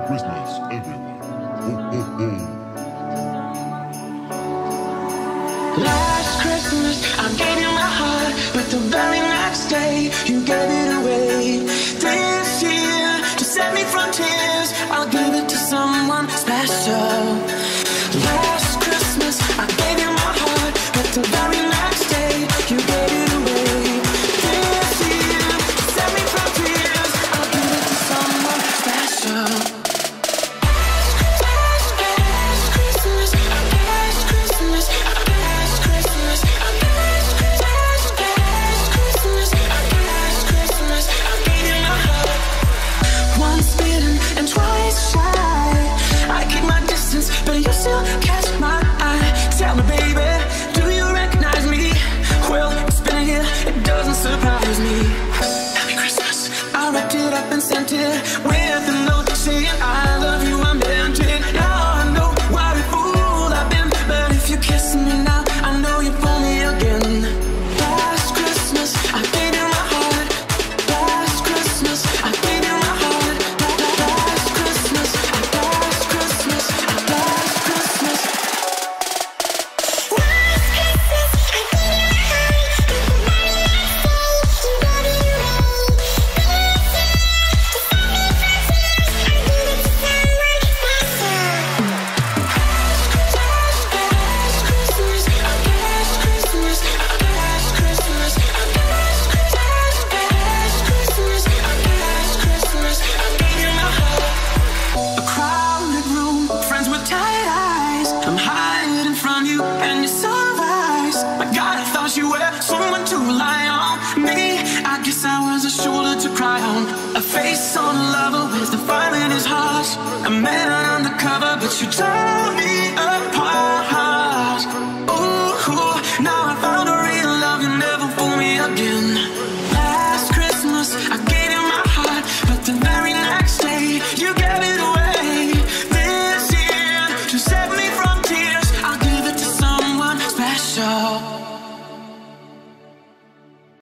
Christmas, everyone. Ho, ho, ho. Last Christmas, I gave you my heart, but the very next day, you gave it away. This year, to save me from tears, I'll give it to someone special. Last Christmas, I gave you my heart, but the very next day, you gave it away. This year, to save me from tears, I'll give it to someone special. But you still catch my eye. Tell me, baby, do you recognize me? Well, it's been a year, it doesn't surprise me. Happy Christmas. I wrapped it up and sent it with a note saying I love you, I meant it. Now I know what a fool I've been, but if you kiss me now, I know you fool me again. Last Christmas, I gave you my heart. Last Christmas, I gave you my heart. Last Christmas, last Christmas, last Christmas. A face on a lover with the fire in his heart. A man undercover, but you don't.